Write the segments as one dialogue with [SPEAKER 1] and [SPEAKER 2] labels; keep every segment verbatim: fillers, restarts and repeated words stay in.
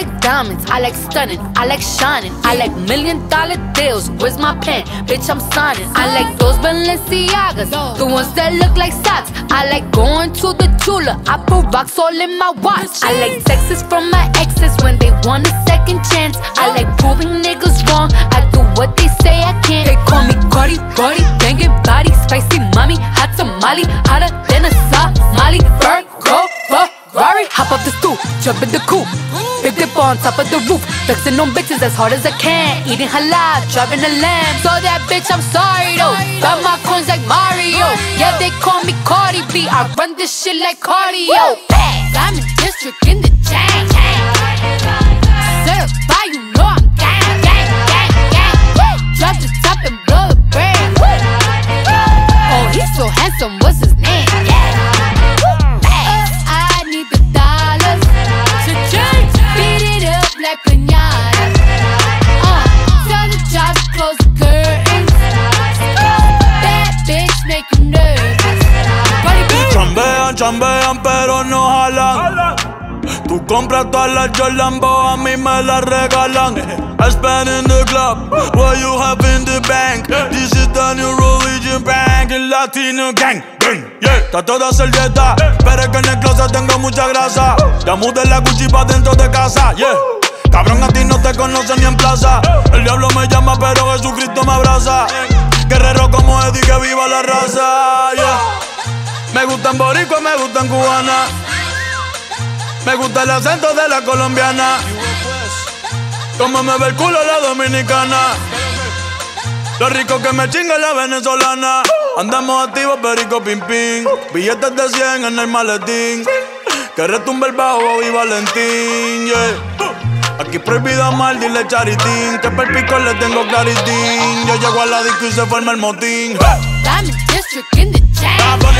[SPEAKER 1] like diamonds, I like stunning, I like shining, I like million dollar deals. Where's my pen? Bitch, I'm signing. I like those Balenciagas, the ones that look like socks. I like going to the Tula, I put rocks all in my watch. I like texts from my exes when they want a second chance. I like proving niggas wrong, I do what they say I can't. They call me Cardi, Cardi, banging body, spicy mommy, hot tamale, hotter than a Somali. Virgo, Ferrari, hop up the stoop, jump in the coupe, big dip on top of the roof, flexing on bitches as hard as I can, eating halal, driving a lamb. So that bitch, I'm sorry though, got my coins like Mario. Yeah, they call me Cardi B, I run this shit like cardio. I'm in district in the chain, certified, you know I'm gang, gang, gang, gang. Drop the top and blow the brand. Oh, he's so handsome, what's his name? I need the dollars to change, beat it up like piñata. Uh, tell the job to close the curtains. That bitch make you nervous.
[SPEAKER 2] Chambean, chambean, pero no jalan. Tú compras todas las Jolambo, a mí me las regalan. I spend in the club, what you have in the bank. This is the new religion bank, el Latino gang, gang, yeah. Trato de hacer dieta, pero es que en el closet tengo mucha grasa. Ya mudé la Gucci pa' dentro de casa, yeah. Cabrón, a ti no te conocen ni en plaza. El diablo me llama, pero Jesucristo me abraza. Guerrero como Eddie, que viva la raza, yeah. Me gustan boricua, me gustan cubana. Me gusta el acento de la colombiana. Como me ve el culo la dominicana. Lo rico que me chinga la venezolana. Andamos activos, perico, pim, pim. Billetes de cien en el maletín. Que retumbe el bajo y Valentín, yeah. Aquí prohibido amar, dile charitín. Que per pico le tengo claritín. Yo llego a la disco y se forma el motín.
[SPEAKER 1] Diamond District in the chain,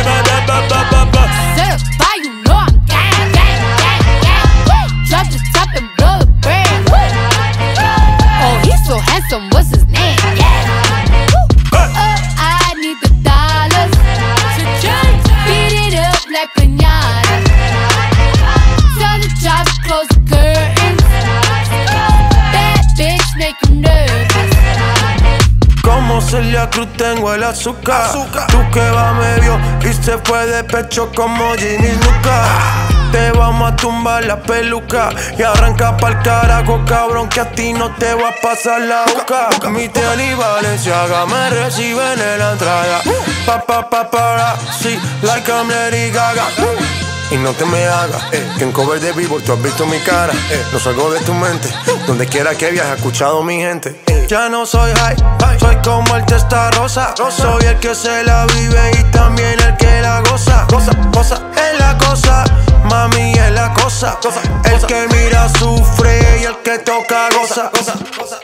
[SPEAKER 1] certified, you know I'm gang, gang, gang, gang. Drop the top and blow the brand. Oh, he's so handsome, what's his name? Uh, I need the dollars to change, beat it up like piñata. Tell the job to close the curtains. That bitch make you nervous.
[SPEAKER 3] Como Celia Cruz tengo el azúcar. azúcar. Tú que va medio y se fue de pecho como Ginny Luca. Te vamos a tumbar la peluca y arranca pa'l carajo, cabrón, que a ti no te va a pasar la boca. Mi tele y Valenciaga me reciben en la entrada. Pa pa pa para, sí, like I'm Lady Gaga. Y no te me hagas, eh, que en cover de Billboard tú has visto mi cara, eh, no salgo de tu mente, donde quiera que viajes, he escuchado mi gente. eh. Ya no soy high, soy como el testa rosa, soy el que se la vive y también el que la goza. Goza, goza, es la cosa, mami es la cosa, el que mira sufre y el que toca goza. goza, goza.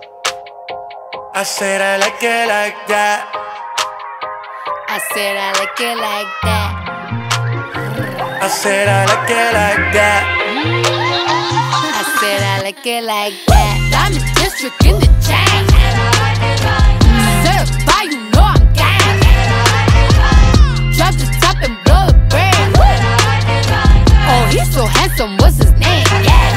[SPEAKER 3] I said I like it like that.
[SPEAKER 1] I said I like it like that.
[SPEAKER 3] I said I like it like that.
[SPEAKER 1] I said I like it like that. Diamond District in the chain, certified, you know I'm gang. Drop the top and blow the brand. Oh, he's so handsome, what's his name? Yeah.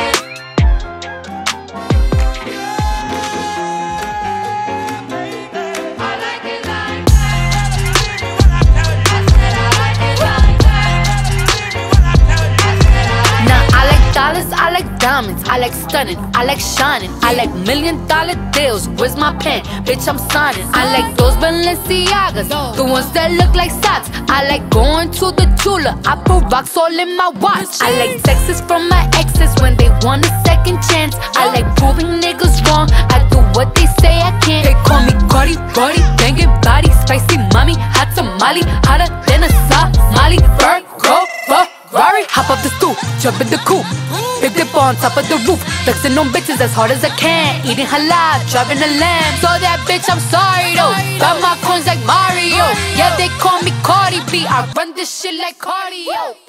[SPEAKER 1] I like diamonds, I like stunning, I like shining, I like million dollar deals. Where's my pen? Bitch, I'm signing. I like those Balenciagas, the ones that look like socks. I like going to the Tula, I put rocks all in my watch. I like texts from my exes when they want a second chance. I like proving niggas wrong, I do what they say I can't. They call me Cardi, Cardi, banging body, spicy mommy, hot tamale, hotter than a Somali. Virgo, Ferrari, hop up the stoop, jump in the coupe, big dip on top of the roof, flexing on bitches as hard as I can, eating halal, driving a lamb. So that bitch, I'm sorry though, got my coins like Mario. Yeah, they call me Cardi B, I run this shit like cardio.